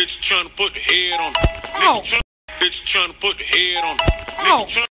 Bitch trying to put the head on. Ow. Bitch trying to put the head on. Ow.